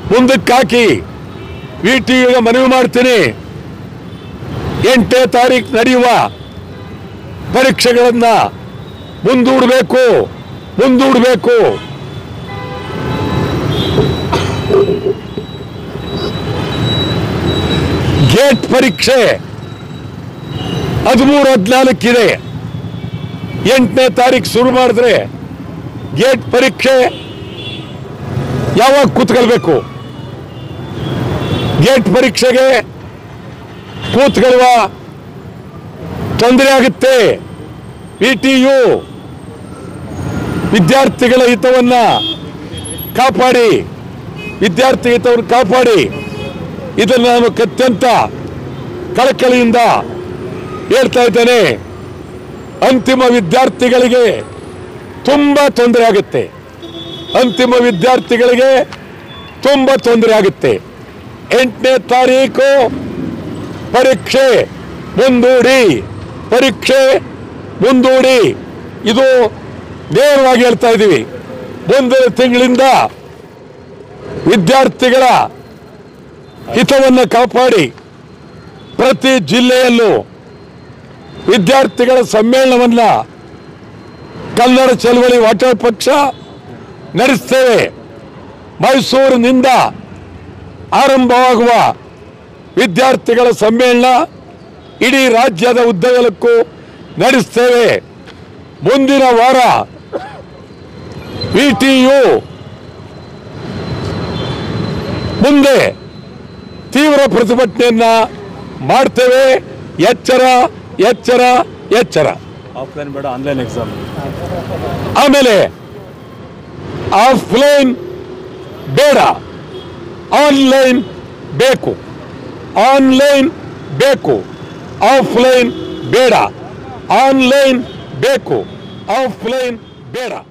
ಮುಂದಕ್ಕೆ ಹಾಕಿ ವಿಟಿಯುಗೆ ಮನವಿ ಮಾಡ್ತೀನಿ. 8ನೇ ತಾರೀಕು ನಡೆಯುವ ಪರೀಕ್ಷೆಗಳನ್ನು ಮುಂದೂಡಬೇಕು. ಗೇಟ್ ಪರೀಕ್ಷೆ 13-14 ಇದೆ. 8ನೇ ತಾರೀಕು ಶುರು ಮಾಡಿದ್ರೆ ಗೇಟ್ ಪರೀಕ್ಷೆ ಯಾವಾಗ ಕೂತ್ಕೊಳ್ಬೇಕು? ಗೇಟ್ ಪರೀಕ್ಷೆಗೆ ಕೂತ್ಕೊಳ್ಳುವ ತೊಂದರೆ ಆಗುತ್ತೆ. ವಿಟಿಯು ವಿದ್ಯಾರ್ಥಿಗಳ ಹಿತವನ್ನು ಕಾಪಾಡಿ, ಇದನ್ನು ನಾನು ಅತ್ಯಂತ ಕಳಕಳಿಯಿಂದ ಹೇಳ್ತಾ ಇದ್ದೇನೆ. ಅಂತಿಮ ವಿದ್ಯಾರ್ಥಿಗಳಿಗೆ ತುಂಬಾ ತೊಂದರೆ ಆಗುತ್ತೆ. 8ನೇ ತಾರೀಕು ಪರೀಕ್ಷೆ ಮುಂದೂಡಿ, ಇದು ನೇರವಾಗಿ ಹೇಳ್ತಾ ಇದ್ದೀವಿ. ಮುಂದಿನ ತಿಂಗಳಿಂದ ವಿದ್ಯಾರ್ಥಿಗಳ ಹಿತವನ್ನು ಕಾಪಾಡಿ ಪ್ರತಿ ಜಿಲ್ಲೆಯಲ್ಲೂ ವಿದ್ಯಾರ್ಥಿಗಳ ಸಮ್ಮೇಳನವನ್ನು ಕನ್ನಡ ಚಳವಳಿ ವಾಟಾಳ್ ಪಕ್ಷ ನಡೆಸ್ತೇವೆ. ಮೈಸೂರಿನಿಂದ ಆರಂಭವಾಗುವ ವಿದ್ಯಾರ್ಥಿಗಳ ಸಮ್ಮೇಳನ ಇಡೀ ರಾಜ್ಯದ ಉದ್ದಗಲಕ್ಕೂ ನಡೆಸ್ತೇವೆ. ಮುಂದಿನ ವಾರ ವಿಟಿಯು ಮುಂದೆ ತೀವ್ರ ಪ್ರತಿಭಟನೆಯನ್ನ ಮಾಡ್ತೇವೆ. ಎಚ್ಚರ. ಆಫ್ಲೈನ್ ಬೇಡ, ಆನ್ಲೈನ್ ಎಕ್ಸಾಮ್. ಆಮೇಲೆ ಆಫ್ಲೈನ್ ಬೇಡ, ಆನ್ಲೈನ್ ಬೇಕು. ಆಫ್ಲೈನ್ ಬೇಡ, ಆನ್ಲೈನ್ ಬೇಕು. ಆಫ್ಲೈನ್ ಬೇಡ.